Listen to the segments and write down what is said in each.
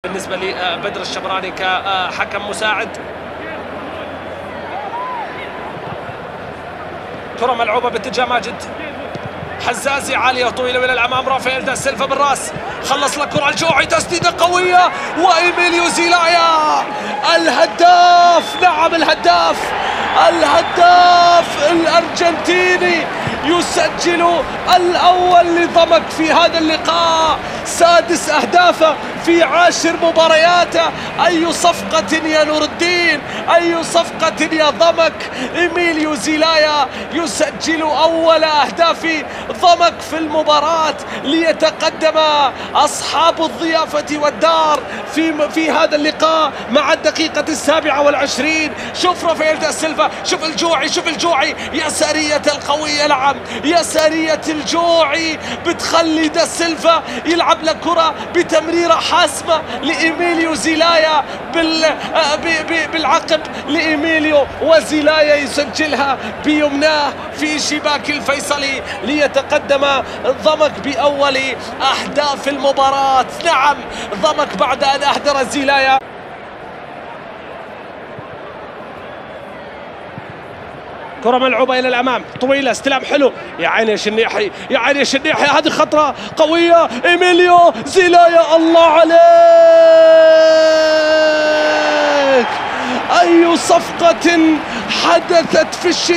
بالنسبة لبدر الشبراني كحكم مساعد. كرة ملعوبة باتجاه ماجد حزازي، عالية وطويلة إلى الأمام. رافائيل دا سيلفا بالراس، خلص لكرة الجوعي، تسديدة قوية، وإيميليو زيلايا الهداف. نعم الهداف الأرجنتيني يسجل الأول لضمك في هذا اللقاء، 6 أهدافه في 10 مبارياته. أي صفقة يا نور الدين، أي صفقة يا ضمك. إيميليو زيلايا يسجل أول أهداف ضمك في المباراة ليتقدم أصحاب الضيافة والدار في هذا اللقاء مع الدقيقة 27. شوف رافائيل دا سيلفا، شوف الجوعي، يسارية القوية. نعم يسارية الجوعي بتخلي دا سيلفا يلعب لك كرة بتمريرة حاسمة لإيميليو زيلايا بالعقب لإيميليو، وزيلايا يسجلها بيمناه في شباك الفيصلي ليتقدم ضمك بأول أهداف المباراة. نعم ضمك بعد أن أهدر زيلايا. كرة ملعوبة إلى الأمام طويلة، استلام حلو، يا عيني يا شنيحي، يا عيني يا شنيحي، هذه خطرة قوية. إيميليو زيلايا الله عليك، أي صفقة حدثت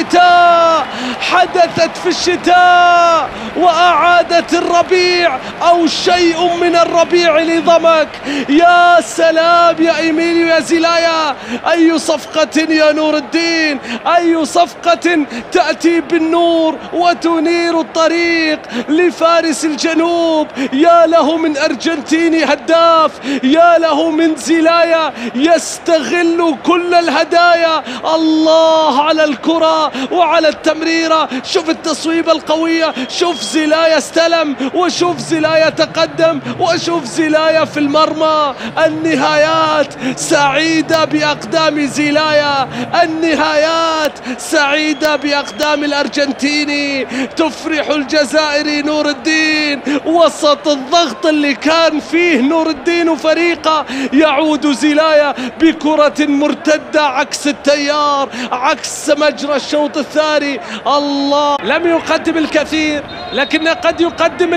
في الشتاء وأعادت الربيع أو شيء من الربيع لضمك. يا سلام يا إيميليو يا زيلايا، أي صفقة يا نور الدين، أي صفقة تأتي بالنور وتنير الطريق لفارس الجنوب. يا له من أرجنتيني هداف، يا له من زيلايا يستغل كل الهدايا. الله على الكرة وعلى التمريرة، شوف التصويبة القوية، شوف زيلايا استلم، وشوف زيلايا تقدم، وشوف زيلايا في المرمى. النهايات سعيدة بأقدام زيلايا، النهايات سعيدة بأقدام الأرجنتيني. تفرح الجزائري نور الدين وسط الضغط اللي كان فيه نور الدين وفريقه. يعود زيلايا بكرة مرتدة عكس التيار، عكس مجرى الشوط الثاني. الله، لم يقدم الكثير لكنه قد يقدم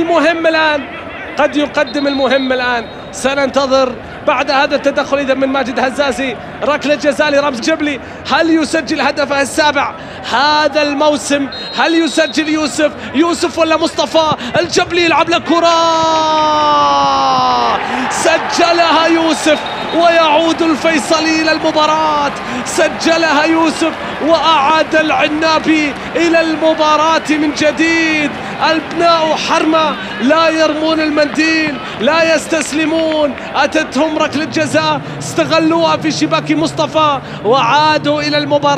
المهم الآن، سننتظر بعد هذا التدخل إذا من ماجد هزازي. ركلة جزاء لرمز جبلي، هل يسجل هدفه السابع هذا الموسم؟ هل يسجل يوسف ولا مصطفى؟ الجبلي يلعب له كرة، سجلها يوسف ويعود الفيصلي إلى المباراة. سجلها يوسف وأعاد العنابي إلى المباراة من جديد. البناء حرمة، لا يرمون المنديل، لا يستسلمون. أتتهم ركلة جزاء، استغلوها في شباك مصطفى وعادوا إلى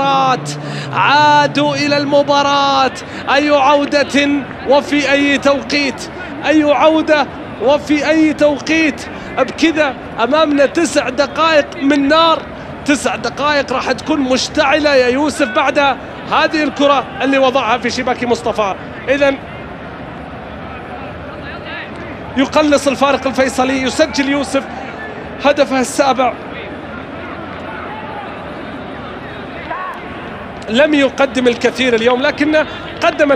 المباراة. أي عودة وفي أي توقيت، أي عودة وفي أي توقيت. بكذا أمامنا 9 دقائق من نار، 9 دقائق راح تكون مشتعلة يا يوسف بعد هذه الكرة اللي وضعها في شباك مصطفى. إذن يقلص الفارق الفيصلي، يسجل يوسف هدفه السابع. لم يقدم الكثير اليوم لكنه قدم